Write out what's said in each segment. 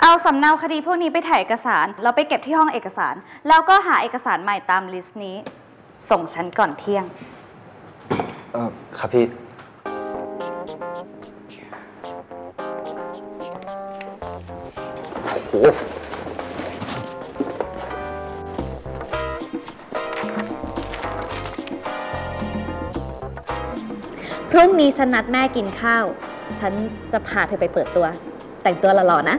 เอาสำเนาคดีพวกนี้ไปถ่ายเอกสารแล้วไปเก็บที่ห้องเอกสารแล้วก็หาเอกสารใหม่ตามลิสต์นี้ส่งฉันก่อนเที่ยงครับพี่โอ้โหพรุ่งนี้ฉันนัดแม่กินข้าวฉันจะพาเธอไปเปิดตัวแต่งตัวหล่อๆนะ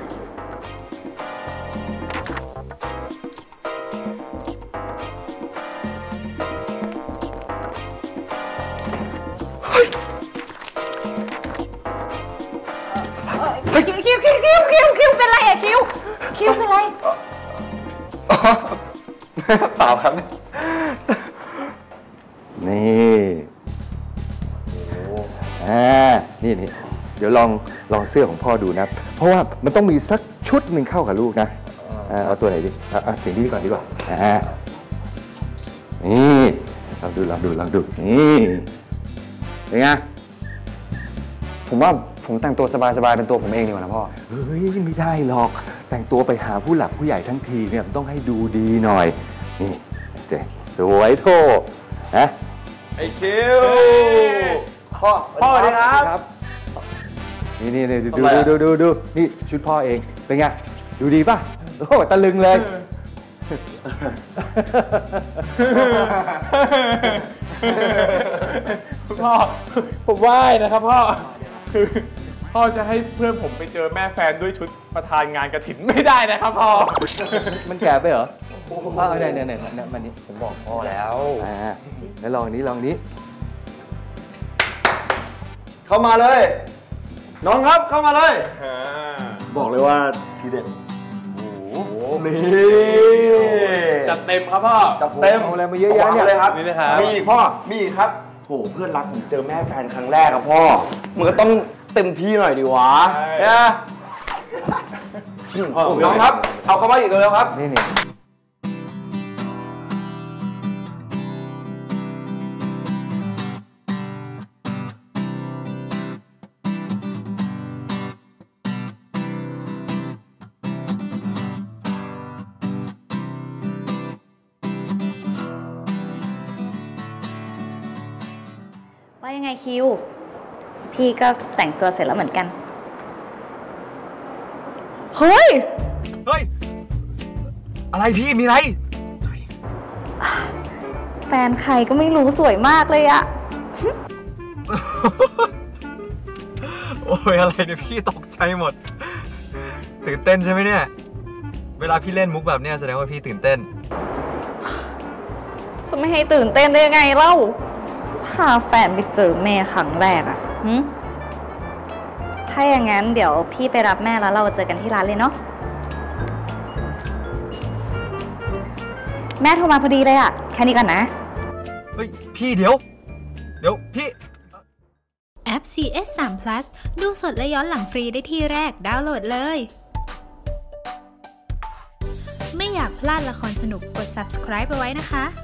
คิวเป็นไรอะคิวเป็นไรเปล่าครับนี่นี่เดี๋ยวลองเสื้อของพ่อดูนะเพราะว่ามันต้องมีสักชุดหนึ่งเข้ากับลูกนะเอาตัวไหนดีสิ่งนี้ก่อนดีกว่านี่ลองดูนี่เป็นไงผมว่าผมแต่งตัวสบายๆเป็นตัวผมเองดีกว่านะพ่อเฮ้ยไม่ได้หรอกแต่งตัวไปหาผู้หลักผู้ใหญ่ทั้งทีเนี่ยมันต้องให้ดูดีหน่อยนี่เจ๊สวยโทนะไอ้คิวพ่อสวัสดีครับนี่ดูนี่ชุดพ่อเองเป็นไงดูดีป่ะโอ้ตะลึงเลยพ่อผมไหว้นะครับพ่อคือพ่อจะให้เพื่อนผมไปเจอแม่แฟนด้วยชุดประธานงานกฐินไม่ได้นะครับพ่อมันแก่ไปเหรอเนี่ยมันนี้ผมบอกพ่อแล้วแล้วลองนี้เข้ามาเลยน้องครับเข้ามาเลยบอกเลยว่าทีเด็ดนี่จัดเต็มครับพ่อจัดเต็มอะไรมาเยอะแยะเนี่ยเลยครับนี่นะครับมีพ่อมีครับโหเพื่อนรักผมเจอแม่แฟนครั้งแรกครับพ่อมันก็ต้องเต็มที่หน่อยดีวะน้องครับเอาเข้ามาอีกแล้วครับนี่ว่ายังไงคิวพี่ก็แต่งตัวเสร็จแล้วเหมือนกันเฮ้ยอะไรพี่มีอะไรแฟนใครก็ไม่รู้สวยมากเลยอะโอ้ยอะไรเนี่ยพี่ตกใจหมดตื่นเต้นใช่ไหมเนี่ยเวลาพี่เล่นมุกแบบเนี้ยแสดงว่าพี่ตื่นเต้นจะไม่ให้ตื่นเต้นได้ยังไงเล่าพาแฟนไปเจอแม่ครั้งแรกอะถ้าอย่างนั้นเดี๋ยวพี่ไปรับแม่แล้วเราเจอกันที่ร้านเลยเนาะแม่โทรมาพอดีเลยอะแค่นี้ก่อนนะเฮ้ยพี่เดี๋ยวพี่แอป CS3 Plus ดูสดและย้อนหลังฟรีได้ที่แรกดาวน์โหลดเลยไม่อยากพลาดละครสนุกกด subscribe เอาไว้นะคะ